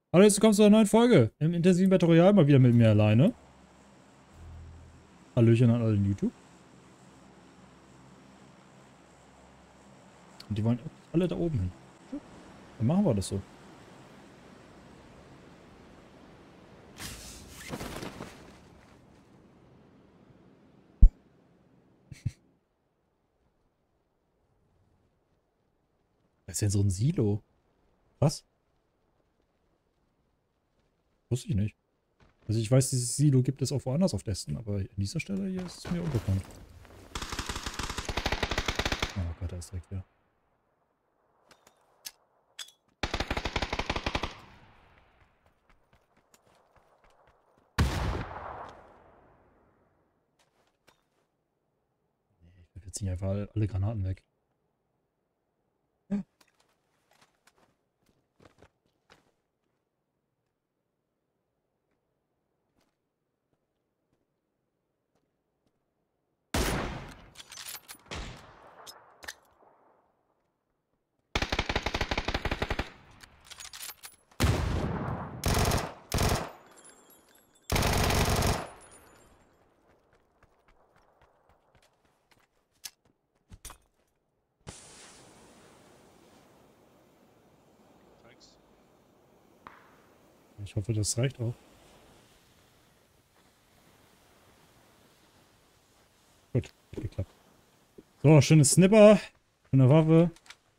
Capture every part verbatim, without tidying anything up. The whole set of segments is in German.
Hallo, jetzt kommst du zu einer neuen Folge im intensiven Tutorial, mal wieder mit mir alleine. Hallöchen an alle in YouTube. Und die wollen alle da oben hin. Dann machen wir das so. Das ist ja so ein Silo. Was? Wusste ich nicht. Also ich weiß, dieses Silo gibt es auch woanders auf Destin, aber an dieser Stelle hier ist es mir unbekannt. Oh Gott, da ist direkt wieder. Nee, ich werfe jetzt nicht einfach alle, alle Granaten weg. Ich hoffe, das reicht auch. Gut, hat geklappt. So, schönes Snipper. Schöne Waffe.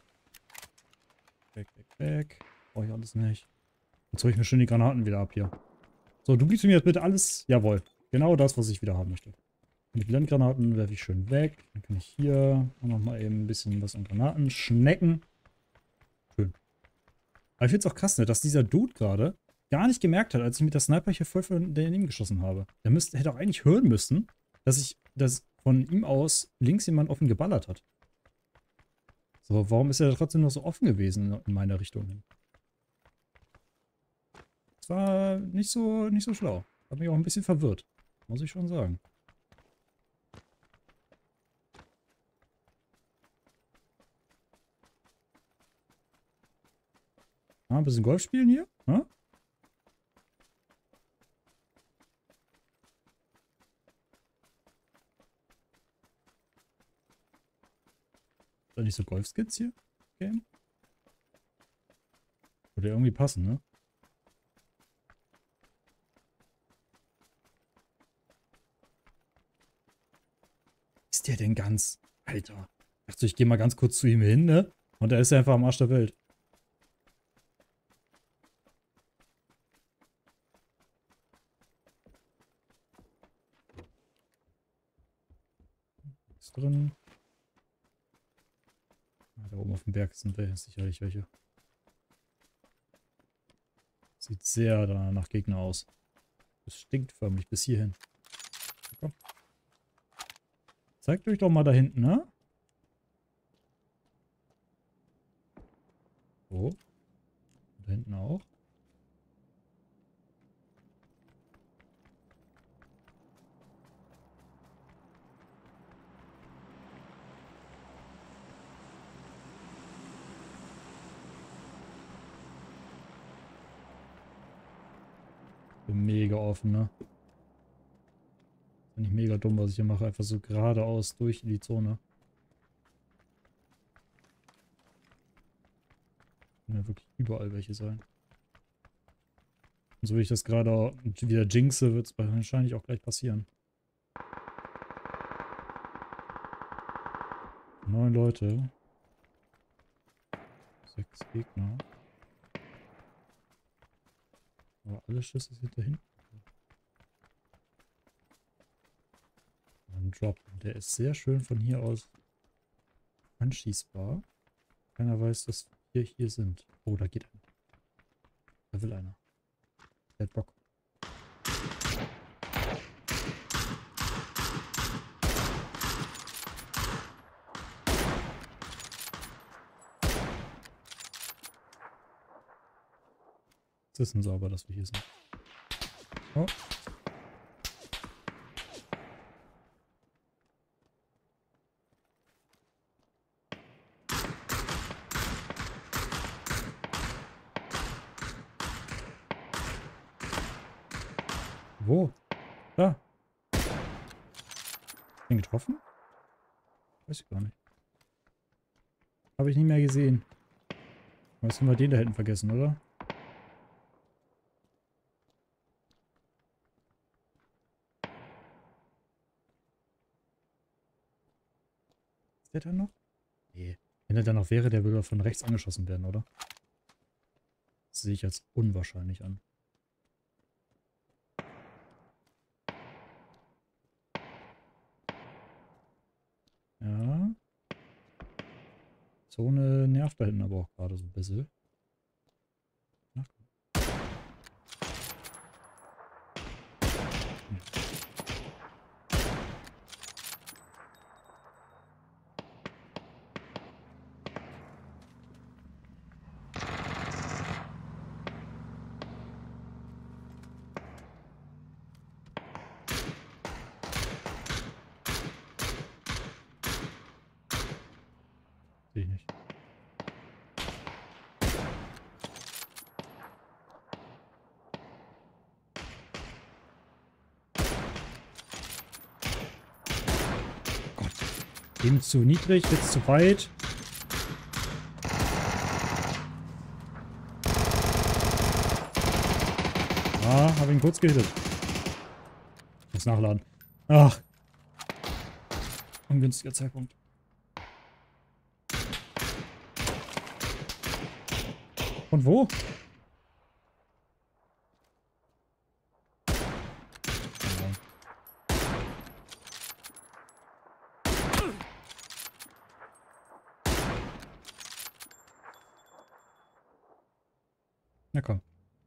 Weg, weg, weg. Brauche ich alles nicht. Jetzt hole ich mir schön die Granaten wieder ab hier. So, du gibst mir jetzt bitte alles. Jawohl. Genau das, was ich wieder haben möchte. Die Blendgranaten werfe ich schön weg. Dann kann ich hier nochmal eben ein bisschen was an Granaten schnecken. Schön. Aber ich finde es auch krass, ne, dass dieser Dude gerade gar nicht gemerkt hat, als ich mit der Sniper hier voll von daneben geschossen habe. Der müsste, hätte auch eigentlich hören müssen, dass ich, dass von ihm aus links jemand offen geballert hat. So, warum ist er trotzdem noch so offen gewesen in meine Richtung hin? Das war nicht so, nicht so schlau. Hat mich auch ein bisschen verwirrt. Muss ich schon sagen. Ah, ein bisschen Golf spielen hier? Ha? Ist da nicht so Golfskits hier? Game? Würde ja irgendwie passen, ne? Ist der denn ganz? Alter. Ich dachte, ich gehe mal ganz kurz zu ihm hin, ne? Und er ist ja einfach am Arsch der Welt. Ist drin. Ah, da oben auf dem Berg sind wir sicherlich welche. Sieht sehr nach Gegner aus. Es stinkt förmlich bis hierhin. Komm. Zeigt euch doch mal da hinten, ne? So. Da hinten auch. Bin mega offen, ne? Bin ich mega dumm, was ich hier mache. Einfach so geradeaus durch in die Zone. Kann ja wirklich überall welche sein. Und so wie ich das gerade wieder jinxe, wird es wahrscheinlich auch gleich passieren. Neun Leute. Sechs Gegner. Aber alle Schüsse sind da hinten. Ein Drop. Der ist sehr schön von hier aus anschießbar. Keiner weiß, dass wir hier sind. Oh, da geht einer. Da will einer. Der hat Bock. Es ist sauber, dass wir hier sind. Oh. Wo? Da. Den getroffen? Weiß ich gar nicht. Habe ich nicht mehr gesehen. Was haben wir den da hinten vergessen, oder? Ist der da noch? Nee. Wenn er da noch wäre, der würde von rechts angeschossen werden, oder? Das sehe ich als unwahrscheinlich an. Ja. Zone nervt da hinten aber auch gerade so ein bisschen. Ach, sehe ich nicht. Gott. Dem zu niedrig, jetzt zu weit. Ah, habe ihn kurz gehittet. Muss nachladen. Ach. Ungünstiger Zeitpunkt. Von wo? Na komm.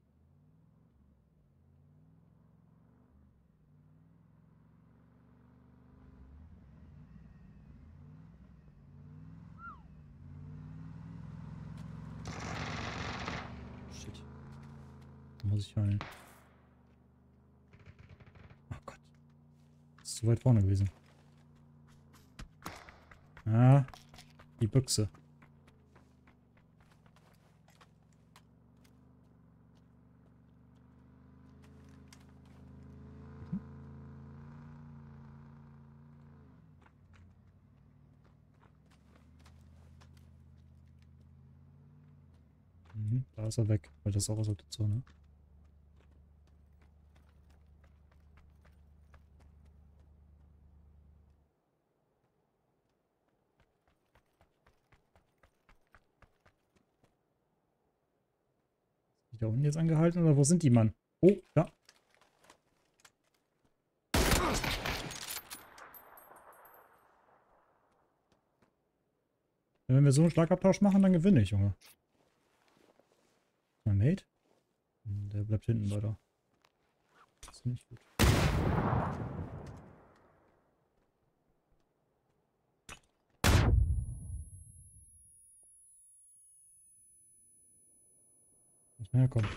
Shit. Da muss ich heilen. Oh Gott. Das ist zu weit vorne gewesen. Ah, die Büchse. Mhm, da ist er weg, weil das ist auch aus der Zone. Ist die da unten jetzt angehalten oder wo sind die, Mann? Oh, da. Wenn wir so einen Schlagabtausch machen, dann gewinne ich, Junge. Mein Mate? Hm, der bleibt hinten weiter. Das ist nicht gut. Muss näher kommen.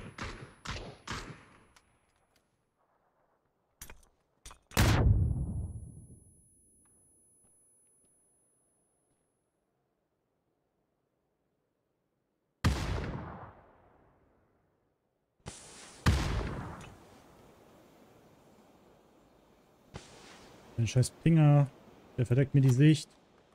Ein scheiß Pinger. Der verdeckt mir die Sicht.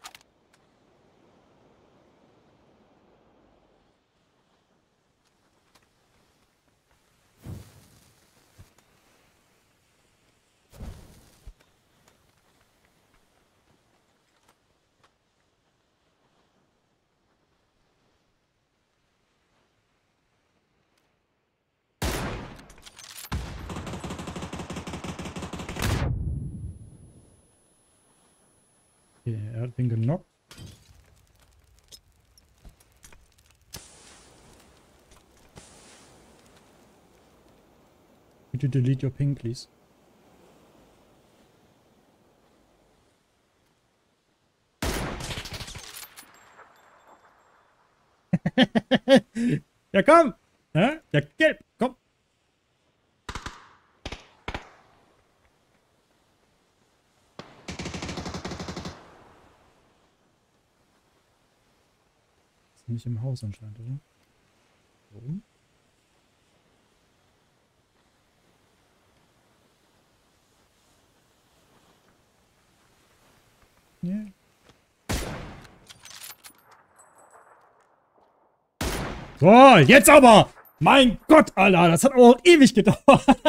Okay, er hat den genockt. Could you delete your ping, please? Ja, komm! Ja, ja, gelb, komm! Ist nicht im Haus anscheinend, oder? Warum? Yeah. So, jetzt aber! Mein Gott, Alter, das hat auch ewig gedauert.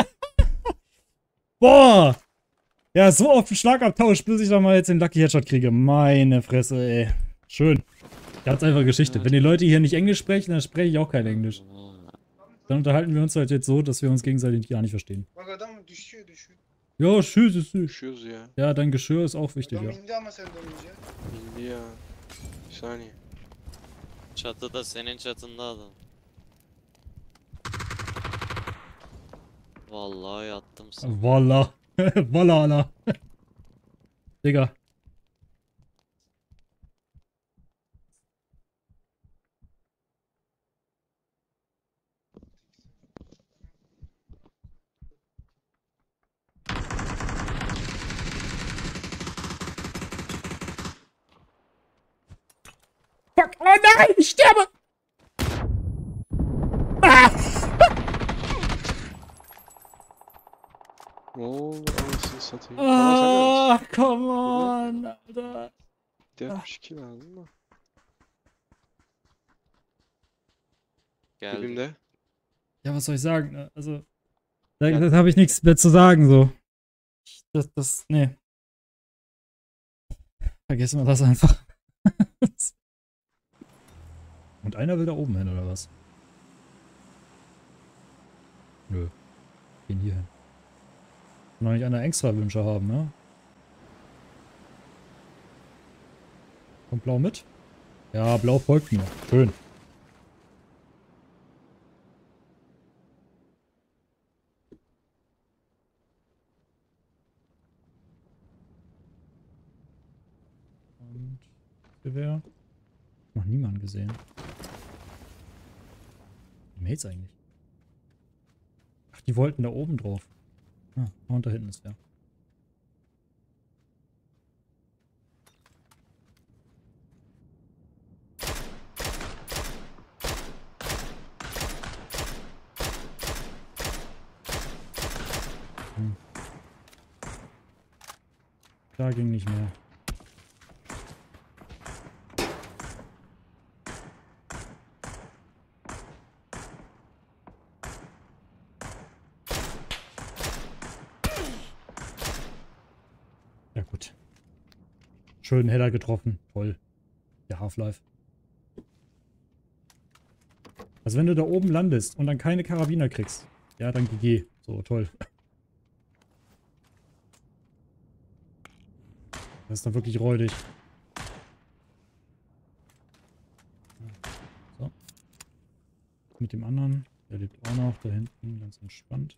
Boah! Ja, so auf den Schlagabtausch, bis ich dann mal jetzt den Lucky Headshot kriege. Meine Fresse, ey. Schön. Ganz einfache Geschichte. Wenn die Leute hier nicht Englisch sprechen, dann spreche ich auch kein Englisch. Dann unterhalten wir uns halt jetzt so, dass wir uns gegenseitig gar nicht verstehen. Ja, tschüss, tschüss. Düşüyoruz ya. Ja, dein Geschirr ist auch wichtig, ja. İndi ya. Bir saniye. Çatıda, senin çatında adam. Vallahi yattım sana. Voila. Voila, Alter. Digga. Fuck, oh nein, ich sterbe! Ah! Ne oldu anasını satayım. Tamam sen de Ah, come on, Alter. altmış iki lazım mı? Geldi. Dibimde. Ja, was soll ich sagen? ne? Also, da, da habe ich nichts mehr zu sagen, so. Das, das, nee. Vergessen wir das einfach. Und einer will da oben hin, oder was? Nö. Gehen hier hin. Kann doch nicht einer extra Wünsche haben, ne? Kommt Blau mit? Ja, Blau folgt mir. Schön. Und Gewehr. Noch niemanden gesehen. Wie Mates eigentlich? Ach, die wollten da oben drauf. Ah, und da hinten ist wer. Hm. Da ging nicht mehr. Ja gut. Schönen Header getroffen. Toll. Der Half-Life. Also wenn du da oben landest und dann keine Karabiner kriegst, ja, dann G G. So, toll. Das ist dann wirklich räudig. So. Mit dem anderen. Der lebt auch noch da hinten. Ganz entspannt.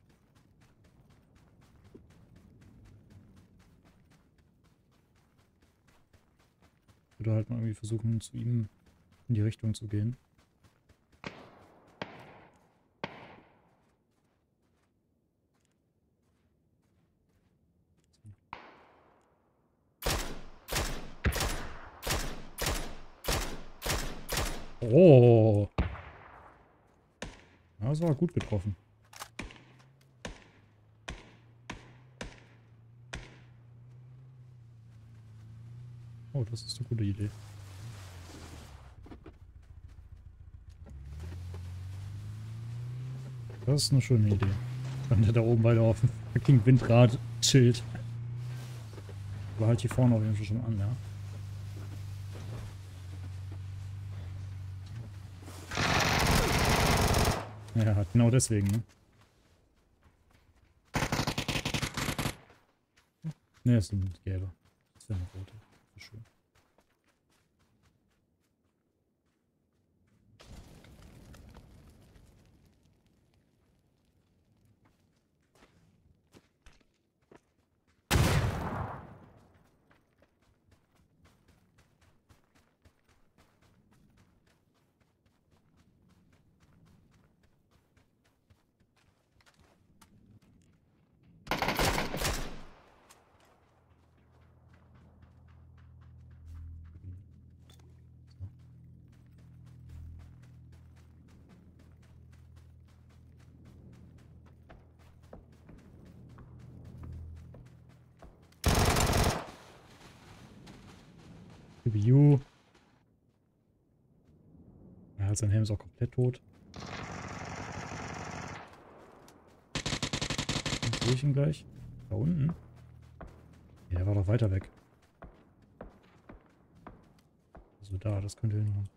Ich würde halt mal irgendwie versuchen, zu ihm in die Richtung zu gehen. Oh! Ja, das war gut getroffen. Oh, das ist eine gute Idee. Das ist eine schöne Idee. Wenn der da oben weiter auf dem fucking Windrad chillt. Aber halt hier vorne auf jeden Fall schon an, ja. Ja, genau deswegen, ne? Ne, ist ein gelber. Das wäre eine rote. So schön. C P U. Ja, sein Helm ist auch komplett tot. Dann sehe ich ihn gleich. Da unten. Ja, der war doch weiter weg. Also da, das könnte hinhauen.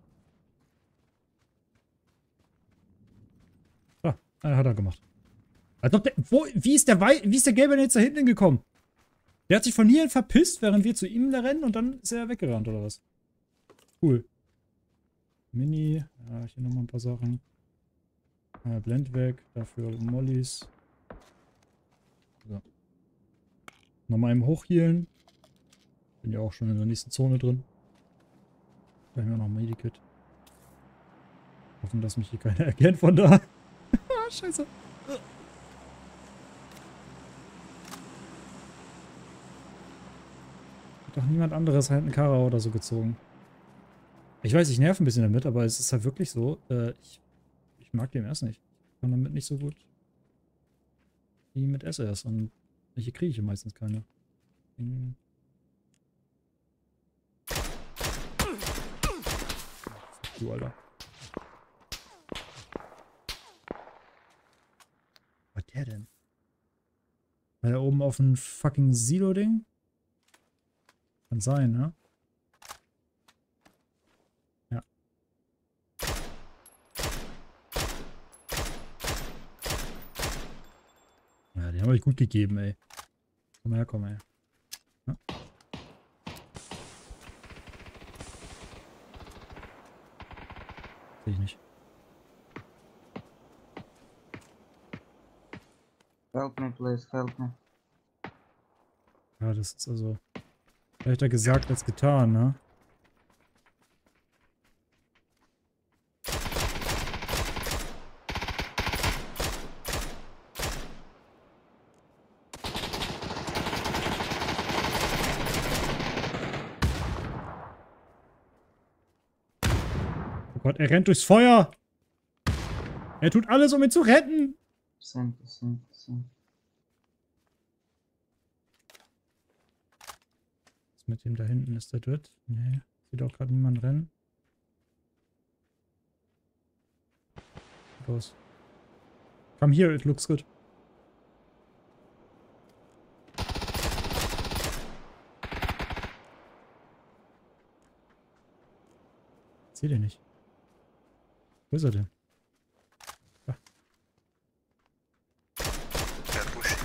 Ah, ah, hat er gemacht. Als ob der, wo, wie ist der Wei wie ist der Gelbe denn jetzt da hinten gekommen? Der hat sich von hier verpisst, während wir zu ihm da rennen und dann ist er weggerannt, oder was? Cool. Mini. Ja, hier nochmal ein paar Sachen. Äh, Blend weg. Dafür Mollys. So. Nochmal eben hochhealen. Bin ja auch schon in der nächsten Zone drin. Da haben wir noch ein Medikit. Hoffen, dass mich hier keiner erkennt von da. Ah, scheiße. Hat doch niemand anderes halt einen Kara oder so gezogen. Ich weiß, ich nerv ein bisschen damit, aber es ist halt wirklich so. Äh, ich, ich mag den erst nicht. Ich kann damit nicht so gut wie mit S S. Und hier kriege ich meistens keine. Hm. Du, Alter. Was war der denn? War der oben auf ein fucking Silo-Ding? Kann sein, ne? Ja. Ja, den habe ich gut gegeben, ey. Komm her, komm her. Ja. Sehe ich nicht. Help me, please, help me. Ja, das ist also leichter gesagt als getan, ne? Oh Gott, er rennt durchs Feuer! Er tut alles, um ihn zu retten! Percent, percent, percent. Was mit dem da hinten? Ist der Dritt? Nee, sieht auch gerade niemand rennen. Los. Come here, it looks good. Ich seh den nicht. Wo ist er denn? Da. They're pushing.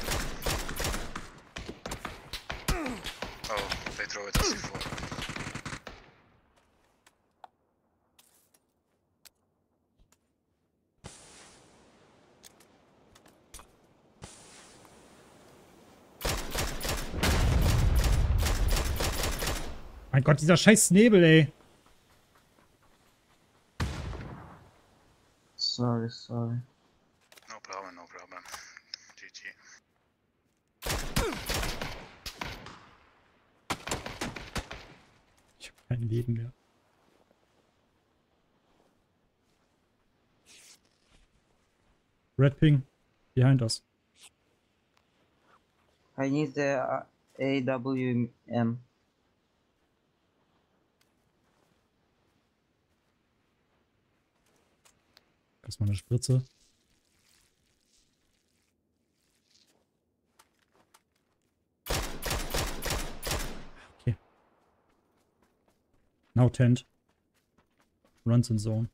Oh, they throw it as before. Mein Gott, dieser scheiß Nebel, ey. Sorry, sorry. No problem, no problem. G G. Ich hab kein Leben mehr. Red Ping. Behind us. I need the uh, A W M. Erstmal eine Spritze. Okay. Now tent. Runs in zone.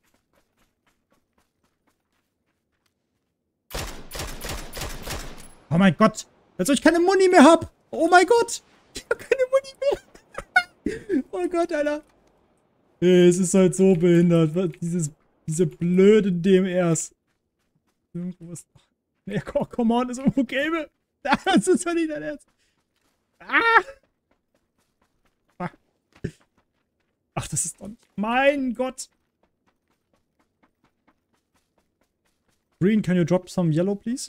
Oh mein Gott! Als ob ich keine Muni mehr hab! Oh mein Gott! Ich hab keine Muni mehr! Oh Gott, Alter! Es ist halt so behindert. Was, dieses, diese blöde D M Rs. Irgendwo ist. Nee, oh, come on, ist irgendwo gelbe. Das ist doch nicht dein Ernst. Ah! Ach, das ist doch. Mein Gott! Green, can you drop some yellow, please?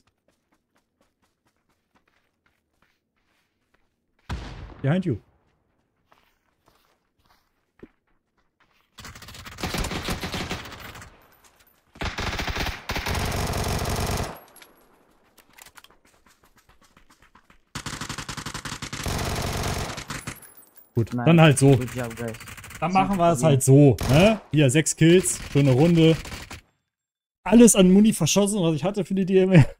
Behind you. Gut, Nice. dann halt so. Good job, guys. Dann machen wir es halt so, ne? Hier, sechs Kills, schöne Runde. Alles an Muni verschossen, was ich hatte für die D M R.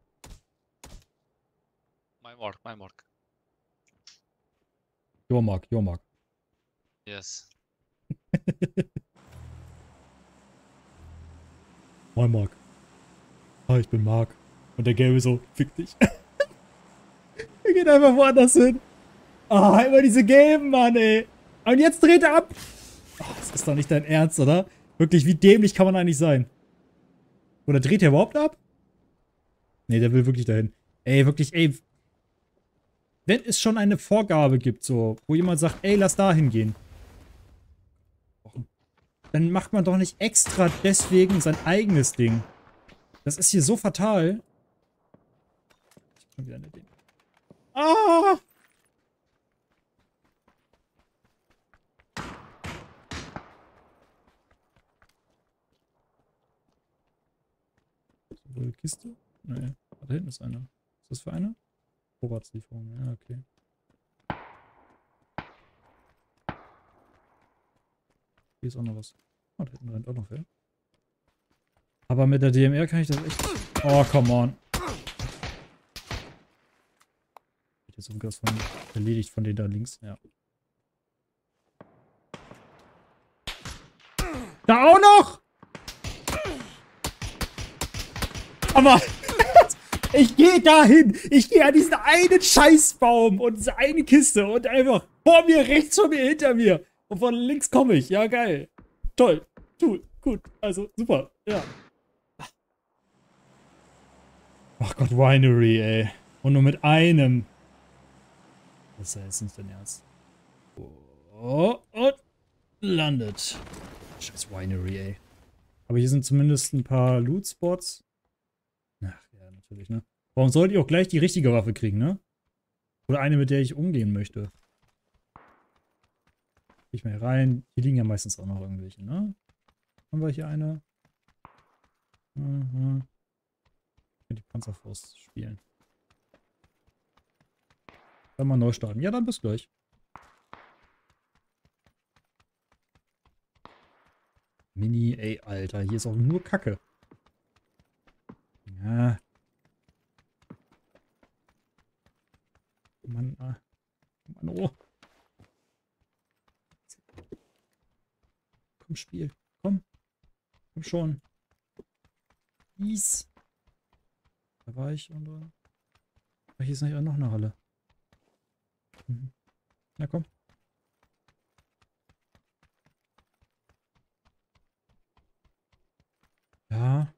My mark, my mark. Your Mark, your Mark. Yes. My Mark. Hi, ich bin Mark. Und der Gelbe so, fick dich. Er geht einfach woanders hin. Ah, immer diese Gelben, Mann, ey. Und jetzt dreht er ab. Oh, das ist doch nicht dein Ernst, oder? Wirklich, wie dämlich kann man eigentlich sein? Oder dreht er überhaupt ab? Nee, der will wirklich dahin. Ey, wirklich, ey. Wenn es schon eine Vorgabe gibt, so, wo jemand sagt, ey, lass da hingehen. Dann macht man doch nicht extra deswegen sein eigenes Ding. Das ist hier so fatal. Ich hab schon wieder eine Idee. Ah! Wohl Kiste? Nee, da hinten ist eine. Ist das für eine? Vorratslieferung, ja, okay. Hier ist auch noch was. Oh, da hinten rennt auch noch wer. Aber mit der D M R kann ich das echt... Oh, come on. Jetzt irgendwas von erledigt von denen da links, ja. Da auch noch! Aber ich gehe dahin. Ich gehe an diesen einen Scheißbaum und diese eine Kiste und einfach vor mir, rechts von mir, hinter mir. Und von links komme ich. Ja, geil. Toll. Cool. Gut. Also, super. Ja. Ach Gott, Winery, ey. Und nur mit einem. Das ist ja jetzt nicht dein Ernst. Oh, und landet. Scheiß Winery, ey. Aber hier sind zumindest ein paar Loot-Spots. Ach, ja, natürlich, ne? Warum sollte ich auch gleich die richtige Waffe kriegen, ne? Oder eine, mit der ich umgehen möchte. Geh ich mal hier rein. Hier liegen ja meistens auch noch irgendwelche, ne? Haben wir hier eine? Mhm. Die Panzerfaust spielen. Dann mal neu starten. Ja, dann bis gleich. Mini, ey, Alter. Hier ist auch nur Kacke. Ja. Mann, ah. Mann, oh. Komm, Spiel. Komm. Komm schon. Is. Da war ich und da. Ach, hier ist noch eine Halle. Mhm. Na komm. Ja.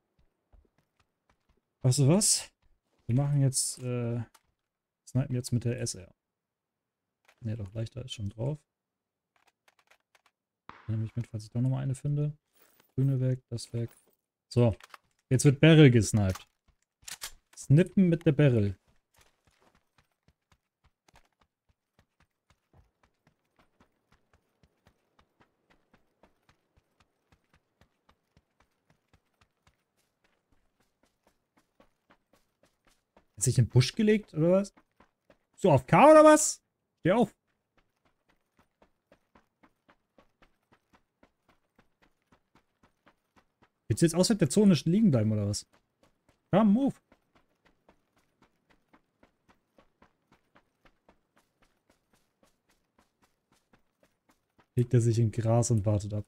Weißt du was? Wir machen jetzt, äh, snipen jetzt mit der S R. Ne, doch, leichter ist schon drauf. Nehme ich mit, falls ich doch nochmal eine finde. Grüne weg, das weg. So. Jetzt wird Barrel gesniped. Snippen mit der Barrel. Hat sich in den Busch gelegt, oder was? So, auf K oder was? Steh auf. Willst du jetzt außerhalb der Zone liegen bleiben, oder was? Komm, move. Legt er sich in Gras und wartet ab.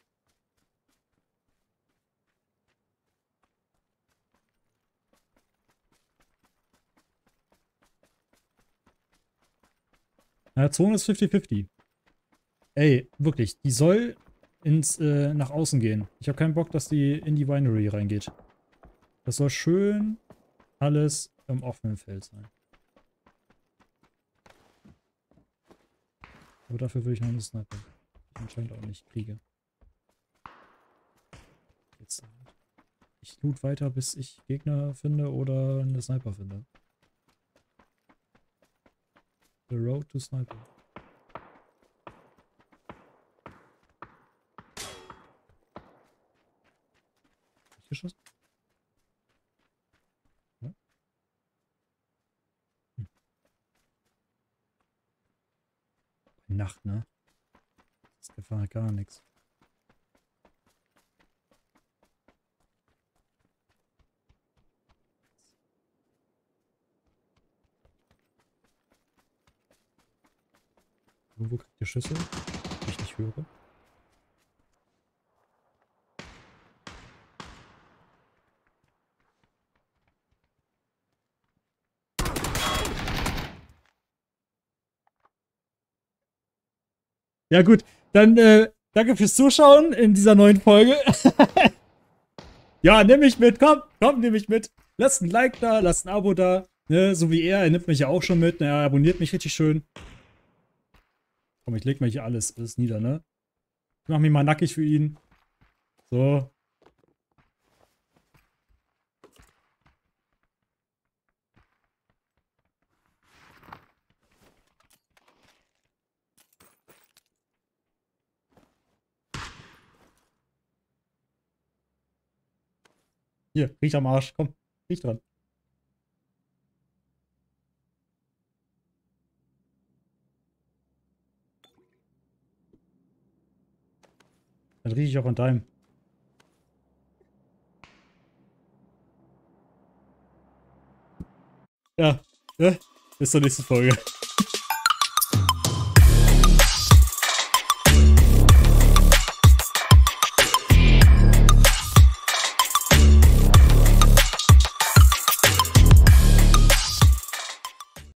Ja, Zone ist fünfzig fünfzig. Ey, wirklich, die soll ins, äh, nach außen gehen. Ich habe keinen Bock, dass die in die Winery reingeht. Das soll schön alles im offenen Feld sein. Aber dafür will ich noch eine Sniper. Die ich anscheinend auch nicht kriege. Jetzt. Ich loot weiter, bis ich Gegner finde oder eine Sniper finde. The road to Sniper. Geschossen? Ja. Hm. Nacht, ne? Das gefällt mir gar nichts. Wo kriegt ihr Schüsse? Die ich nicht höre. Ja gut, dann äh, danke fürs Zuschauen in dieser neuen Folge. Ja, nimm mich mit, komm, komm, nimm mich mit. Lasst ein Like da, lasst ein Abo da. Ne, so wie er, er nimmt mich ja auch schon mit. Er abonniert mich richtig schön. Komm, ich leg mal hier alles, alles nieder, ne? Ich mach mich mal nackig für ihn. So. Hier, riech am Arsch. Komm, riech dran. Dann riech ich auch an deinem. Ja, ne? Bis zur nächsten Folge.